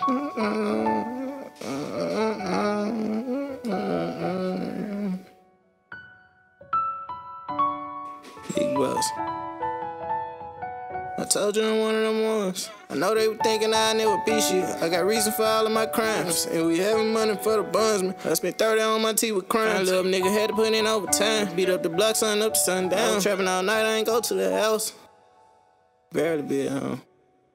Big boss. I told you I'm one of them ones. I know they were thinking I never be shit. I got reason for all of my crimes, and we having money for the bondsman. I spent 30 on my teeth with crimes. Little nigga had to put in overtime. Beat up the block, sun up to sundown. Trapping all night, I ain't go to the house. Barely be at home.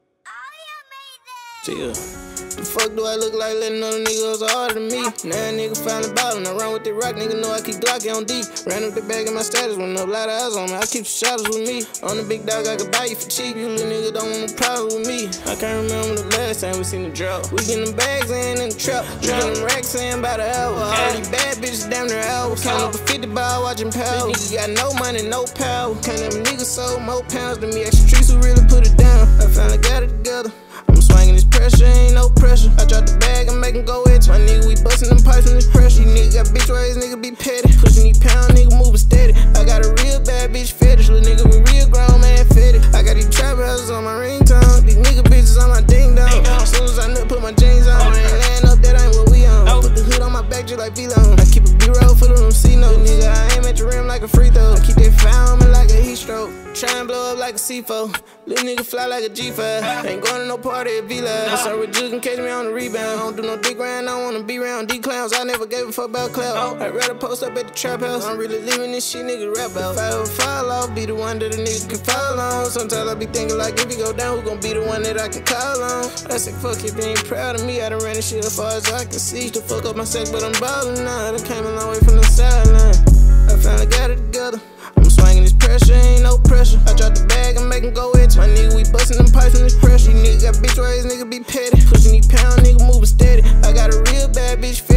Chill. The fuck do I look like letting other niggas harder than me? Now a nigga finally ballin', I run with the rock, nigga know I keep Glocky on D. Ran up the bag in my status, went up a lot of eyes on me, I keep the shotters with me. On the big dog, I could buy you for cheap, you little nigga don't want no problem with me. I can't remember the last time we seen the drop. We getting them bags in the trap, getting them racks in by the hour. All these bad bitches damn near hours. Count up a 50 ball, watching power. Nigga got no money, no power. Can't have a nigga sold more pounds than me. Extra streets who really put it down. I finally got it together. I'm swinging this pressure, ain't no pressure. I drop the bag and make him go itch. My nigga, we bustin' them pipes from this pressure. These niggas got bitch ways, nigga be petty. Pushing these pound, nigga moving steady. I got a real bad bitch fetish. Little nigga with real grown man fetish. I got these trap houses on my ringtone. These nigga bitches on my ding dong. As soon as I nut, put my jeans on. I ain't laying up, that ain't what we on. Put the hood on my back just like V-Lone. I keep a B-roll full of them C-notes. Nigga, I aim at the rim like a free throw. I keep that fire on me like a heat stroke. Try and blow up like a C4. Little nigga fly like a G5. Ain't going to no party at V-Live. So with Juke and catch me on the rebound. I don't do no dick round, I don't wanna be around D-clowns. I never gave a fuck about clout. I'd rather post up at the trap house. I'm really leaving this shit nigga rap out. If I ever fall off, be the one that a nigga can fall on. Sometimes I be thinking like if he go down, who gon' be the one that I can call on? I said fuck if you ain't proud of me. I done ran this shit as far as I can see. To fuck up my sex, but I'm ballin' now. I done came a long way from the sideline. I finally got it together. I'm swinging this pressure, ain't no pressure. I drop the bag and make him go itch. My nigga, we bustin' them pipes from this pressure. These niggas got bitch ways, nigga be petty. Pushing these pound, nigga moving steady. I got a real bad bitch